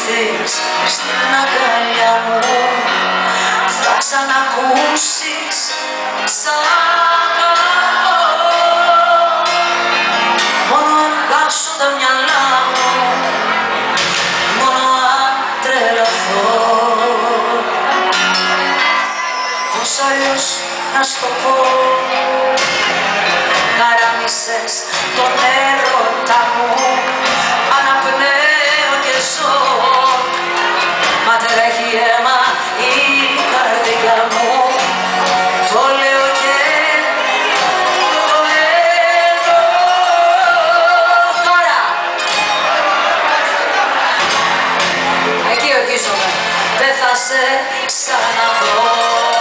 έρθεις στην αγκαλιά μου θα ξανακούσεις σ' αγαπώ. Μόνο αν χάσω τα μυαλά μου, μόνο αν τρελαθώ, πώς αλλιώς να σου το πω. Καράμισες τον έρωτα μου, αναπνέω και ζω, μα τρέχει αίμα η καρδιά μου. Το λέω και το λέω τώρα. Εκεί ορκίζομαι, δεν θα σε ξαναδώ.